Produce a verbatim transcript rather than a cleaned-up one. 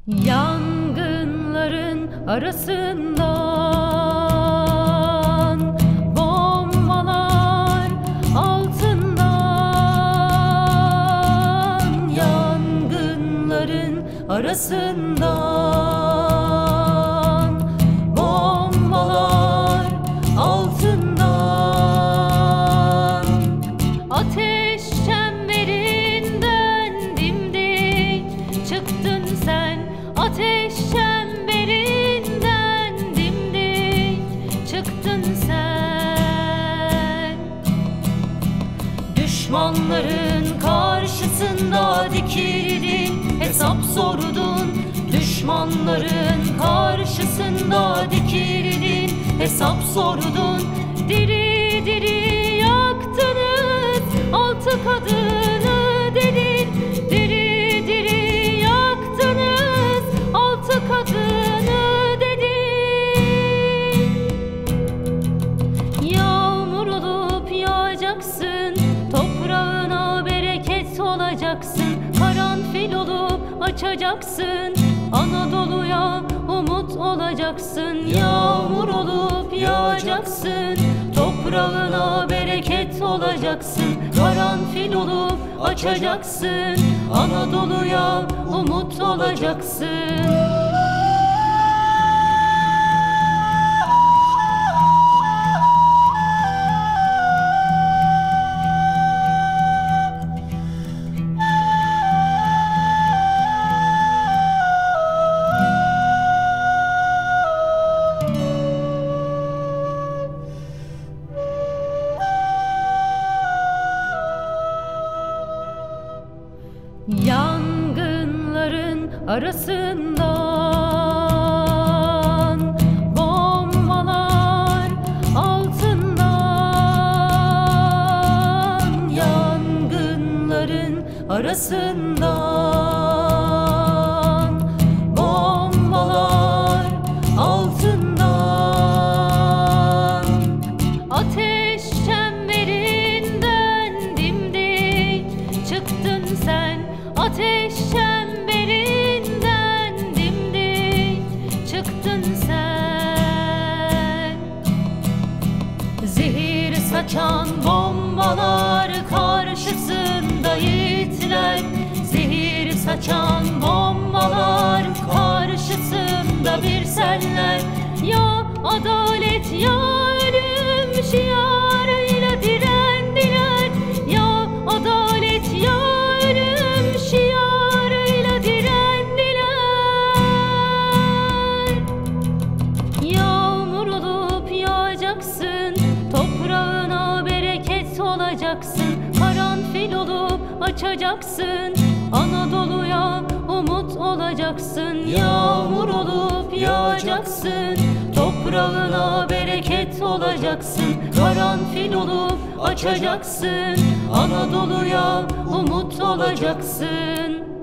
Yangınların arasından, bombalar altından, yangınların arasından, bombalar altından, ateş çemberinden dimdik çıktın sen. Ateş çemberinden dimdik çıktın sen. Düşmanların karşısında dikildin, hesap sordun. Düşmanların karşısında dikildin, hesap sordun. Diri diri yaktınız altı kadını dedin. Diri diri yaktınız altı kadını dedin. Yağmur olup yağacaksın, toprağına bereket olacaksın. Karanfil olup açacaksın, Anadolu'ya umut olacaksın. Yağmur olup yağacaksın, toprağına bereket olacaksın. Karanfil olup açacaksın, Anadolu'ya umut olacaksın. Yangınların arasından, bombalar altından, yangınların arasından, bombalar altından, ateş çemberinden dimdik çıktın sen. Ateş çemberinden dimdik çıktın sen. Zehir saçan bombalar karşısında yiğitler. Zehir saçan bombalar karşısında bir senler. Ya adalet ya ölüm şiarıyla direndiler. Ya adalet ya ölüm şiarıyla direndiler. Yağmur olup yağacaksın, toprağına bereket olacaksın. Karanfil olup açacaksın, Anadolu'ya umut olacaksın. Yağmur olup yağacaksın, toprağına bereket olacaksın. Karanfil olup açacaksın, Anadolu'ya umut olacaksın.